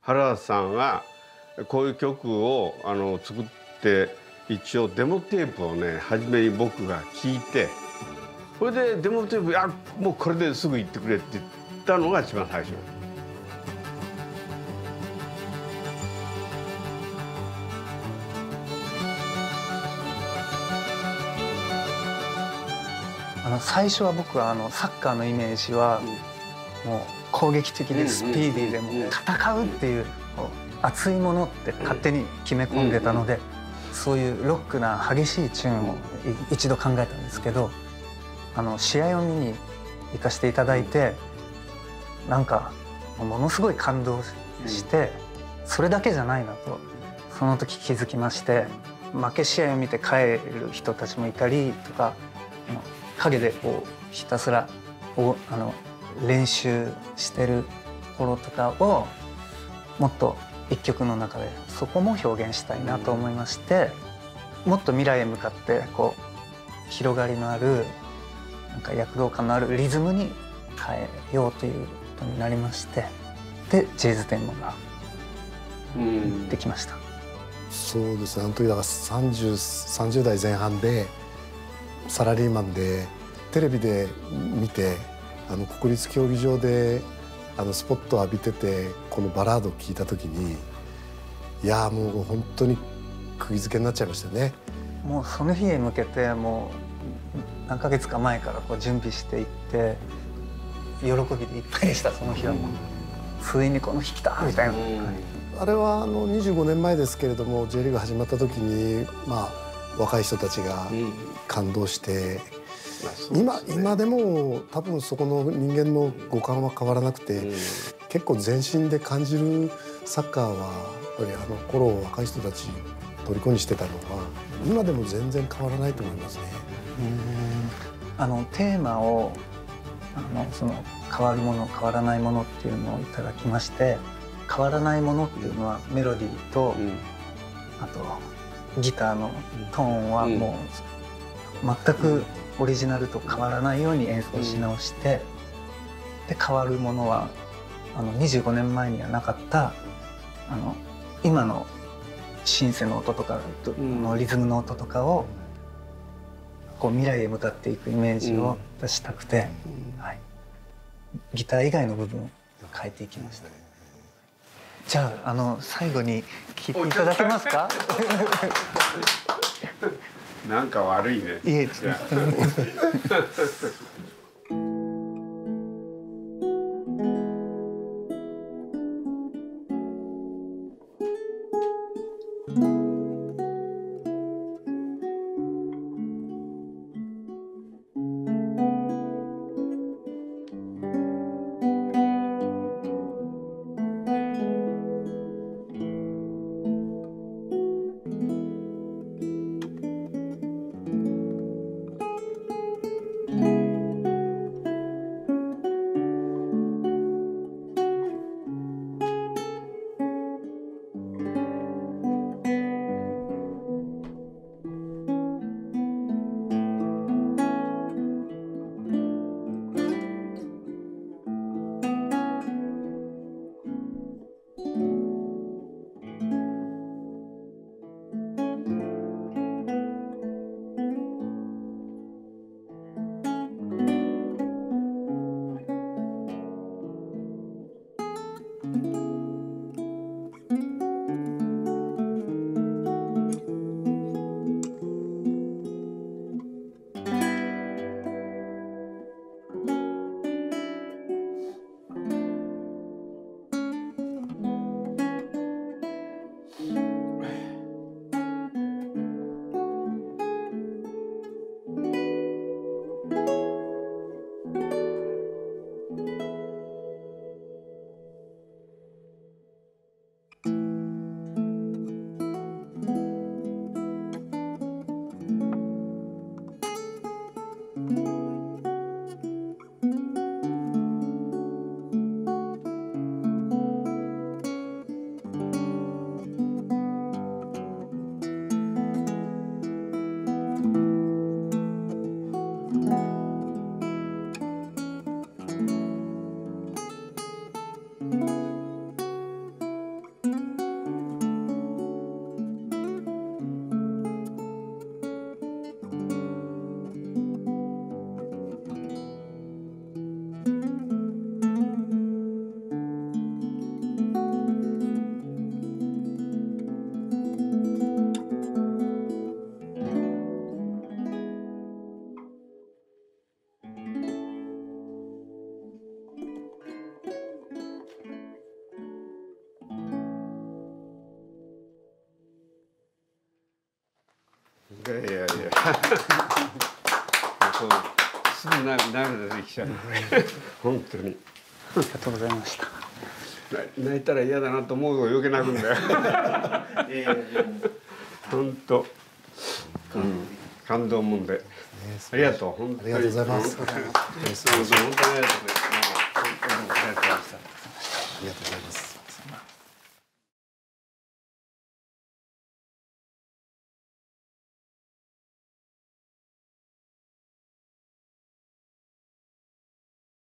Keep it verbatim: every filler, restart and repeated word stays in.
原田さんがこういう曲をあの作って、一応デモテープをね初めに僕が聞いて、それでデモテープ「いやもうこれですぐ行ってくれ」って言ったのが一番最初。 あの最初は僕はあのサッカーのイメージはもう攻撃的でスピーディーでもう戦うっていう熱いものって勝手に決め込んでたので、そういうロックな激しいチューンを一度考えたんですけど、あの試合を見に行かせていただいて、なんかものすごい感動して、それだけじゃないなとその時気づきまして、負け試合を見て帰る人たちもいたりとか、陰でこうひたすらおあの練習してる頃とかをもっと一曲の中でそこも表現したいなと思いまして、もっと未来へ向かってこう広がりのあるなんか躍動感のあるリズムに変えようということになりまして、でジェイズテーマができました。 そうですね、あの時だからさんじゅう、さんじゅう代前半でサラリーマンでテレビで見て、あの国立競技場であのスポットを浴びててこのバラードを聴いた時に、いやもう本当に釘付けになっちゃいましたね。 もうその日へ向けてもう何ヶ月か前からこう準備していって、喜びでいっぱいでした。その日はもうついにこの日来たみたいな。 あれはあのにじゅうごねんまえですけれども、 J リーグ始まった時にまあ若い人たちが感動して、今今でも多分そこの人間の五感は変わらなくて、結構全身で感じるサッカーはやっぱりあの頃若い人たち虜にしてたのは今でも全然変わらないと思いますね。 うん、あのテーマをあのその変わるもの変わらないものっていうのをいただきまして、変わらないものっていうのはメロディーと、うん、あとギターのトーンはもう全くオリジナルと変わらないように演奏し直して、で変わるものはあのにじゅうごねんまえにはなかったあの今のシンセの音とかのリズムの音とかをこう未来へ向かっていくイメージを出したくて、はい、ギター以外の部分を変えていきました。じゃあ、あの最後に聴いていただけますか？ なんか悪いね。 いえ。 いやいやいやそうすぐ涙出てきちゃう本当にありがとうございました。 泣いたら嫌だなと思うと余計泣くんだよ本当、うん、感動もんでありがとう本当にありがとうございます。 本当に本当にありがとうございます。 ありがとうございます。